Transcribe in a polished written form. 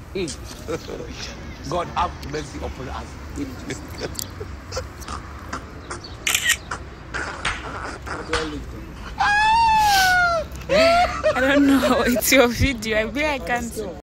God have mercy upon us. I don't know. It's your video. I can't.